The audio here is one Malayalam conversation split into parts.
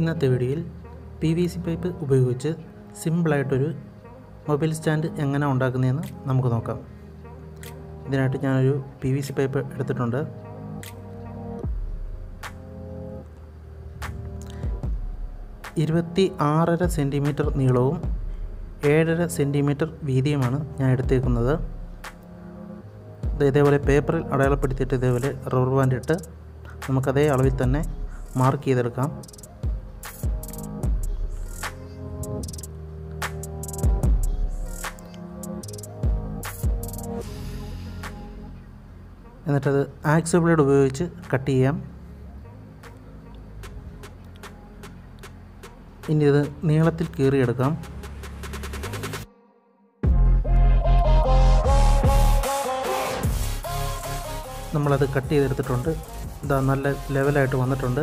ഇന്നത്തെ വീഡിയോയിൽ PVC പൈപ്പ് ഉപയോഗിച്ച് സിമ്പിളായിട്ടൊരു മൊബൈൽ സ്റ്റാൻഡ് എങ്ങനെ ഉണ്ടാക്കുന്നതെന്ന് നമുക്ക് നോക്കാം. ഇതിനായിട്ട് ഞാനൊരു PVC പൈപ്പ് എടുത്തിട്ടുണ്ട്. (26.5 സെൻറ്റിമീറ്റർ നീളവും 7.5 സെൻറ്റിമീറ്റർ വീതിയുമാണ് ഞാൻ എടുത്തേക്കുന്നത്. ഇതേപോലെ പേപ്പറിൽ അടയാളപ്പെടുത്തിയിട്ട് ഇതേപോലെ റബ്ബർ ബാൻഡ് ഇട്ട് നമുക്കതേ അളവിൽ തന്നെ മാർക്ക് ചെയ്തെടുക്കാം. എന്നിട്ടത് ആക്സ് ബ്ലേഡ് ഉപയോഗിച്ച് കട്ട് ചെയ്യാം. ഇനി ഇത് നീളത്തിൽ കീറിയെടുക്കാം. നമ്മളത് കട്ട് ചെയ്തെടുത്തിട്ടുണ്ട്. ഇതാ നല്ല ലെവലായിട്ട് വന്നിട്ടുണ്ട്.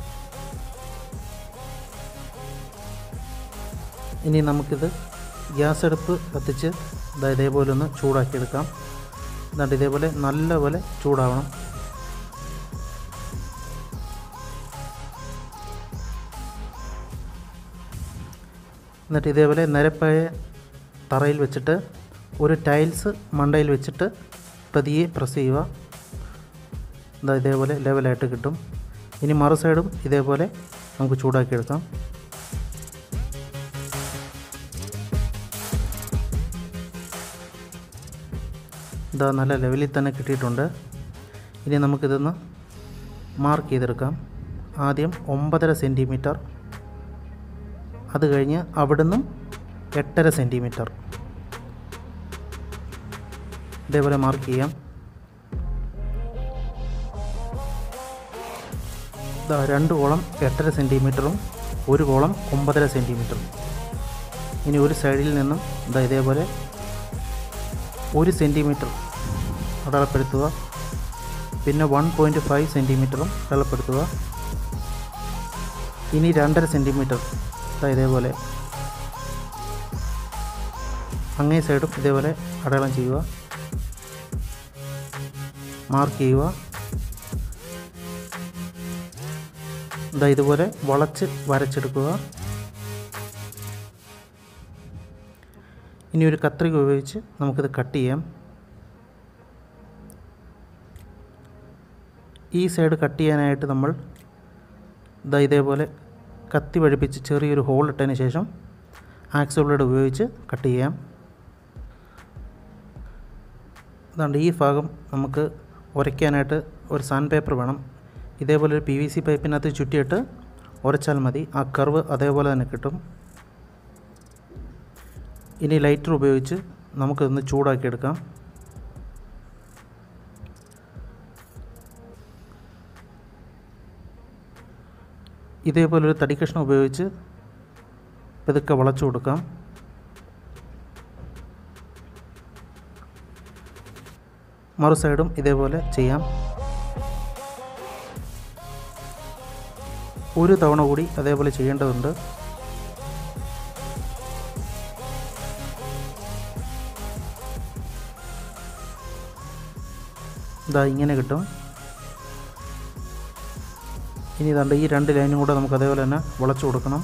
ഇനി നമുക്കിത് ഗ്യാസ് അടുപ്പ് കത്തിച്ച് ഇതേപോലെ ഒന്ന് ചൂടാക്കിയെടുക്കാം. എന്നിട്ട് ഇതേപോലെ നല്ലപോലെ ചൂടാവണം. എന്നിട്ട് ഇതേപോലെ നിരപ്പായ തറയിൽ വെച്ചിട്ട് ഒരു ടൈൽസ് മണ്ടയിൽ വെച്ചിട്ട് പതിയെ പ്രസ് ചെയ്യുക. ഇതേപോലെ ലെവലായിട്ട് കിട്ടും. ഇനി മറു സൈഡും ഇതേപോലെ നമുക്ക് ചൂടാക്കിയെടുക്കാം. ഇതാ നല്ല ലെവലിൽ തന്നെ കിട്ടിയിട്ടുണ്ട്. ഇനി നമുക്കിതൊന്ന് മാർക്ക് ചെയ്തെടുക്കാം. ആദ്യം 9.5 സെൻറ്റിമീറ്റർ, അത് കഴിഞ്ഞ് അവിടുന്ന് 8.5 സെൻറ്റിമീറ്റർ ഇതേപോലെ മാർക്ക് ചെയ്യാം. ഇതാ 2 കോളം 8.5 സെൻറ്റിമീറ്ററും 1 കോളം 9.5 സെൻറ്റിമീറ്ററും. ഇനി ഒരു സൈഡിൽ നിന്നും ഇതേപോലെ 1 സെൻറ്റിമീറ്റർ അടയാളപ്പെടുത്തുക. പിന്നെ 1.5 സെൻറ്റിമീറ്ററും അടയാളപ്പെടുത്തുക. ഇനി 2.5 സെൻറ്റിമീറ്റർ ഇതേപോലെ അങ്ങേ സൈഡും ഇതേപോലെ അടയാളം ചെയ്യുക, മാർക്ക് ചെയ്യുക. ഇതുപോലെ വളച്ച് വരച്ചെടുക്കുക. ഇനി ഒരു കത്രിക ഉപയോഗിച്ച് നമുക്കിത് കട്ട് ചെയ്യാം. ഈ സൈഡ് കട്ട് ചെയ്യാനായിട്ട് നമ്മൾ ഇതേപോലെ കത്തി വഴിപ്പിച്ച് ചെറിയൊരു ഹോൾ ഇട്ടതിന് ശേഷം ആക്സ് ബ്ലേഡ് ഉപയോഗിച്ച് കട്ട് ചെയ്യാം. അതുകൊണ്ട് ഈ ഭാഗം നമുക്ക് ഉരയ്ക്കാനായിട്ട് ഒരു സാൻഡ് പേപ്പർ വേണം. ഇതേപോലെ ഒരു PVC പൈപ്പിനകത്ത് ചുറ്റിയിട്ട് ഉരച്ചാൽ മതി. ആ കർവ് അതേപോലെ തന്നെ കിട്ടും. ഇനി ലൈറ്റർ ഉപയോഗിച്ച് നമുക്കിതൊന്ന് ചൂടാക്കിയെടുക്കാം. ഇതേപോലൊരു തടിക്കഷ്ണം ഉപയോഗിച്ച് പതുക്കെ വളച്ചു കൊടുക്കാം. മറു സൈഡും ഇതേപോലെ ചെയ്യാം. ഒരു തവണ കൂടി അതേപോലെ ചെയ്യേണ്ടതുണ്ട്. ഇങ്ങനെ കിട്ടും. ഇനി ഈ 2 ലൈനും കൂടെ നമുക്ക് അതേപോലെ തന്നെ വളച്ചു കൊടുക്കണം.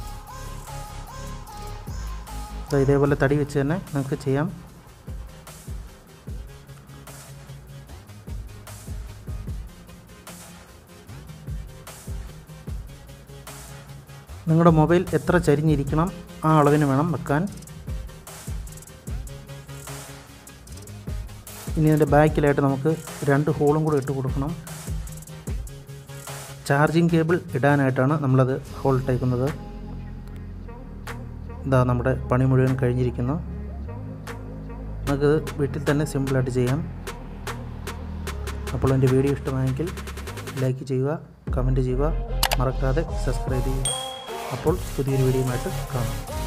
ഇതേപോലെ തടി വെച്ച് തന്നെ നമുക്ക് ചെയ്യാം. നിങ്ങളുടെ മൊബൈൽ എത്ര ചരിഞ്ഞിരിക്കണം ആ അളവിന് വേണം വെക്കാൻ. ഇനി ഇതിൻ്റെ ബാക്കിലായിട്ട് നമുക്ക് 2 ഹോളും കൂടെ ഇട്ട് കൊടുക്കണം. ചാർജിങ് കേബിൾ ഇടാനായിട്ടാണ് നമ്മളത് ഹോൾ ഇട്ടേക്കുന്നത്. നമ്മുടെ പണി മുഴുവൻ കഴിഞ്ഞിരിക്കുന്നു. നമുക്ക് വീട്ടിൽ തന്നെ സിമ്പിളായിട്ട് ചെയ്യാം. അപ്പോൾ എൻ്റെ വീഡിയോ ഇഷ്ടമായെങ്കിൽ ലൈക്ക് ചെയ്യുക, കമൻറ്റ് ചെയ്യുക, മറക്കാതെ സബ്സ്ക്രൈബ് ചെയ്യുക. അപ്പോൾ പുതിയൊരു വീഡിയോയുമായിട്ട് കാണാം.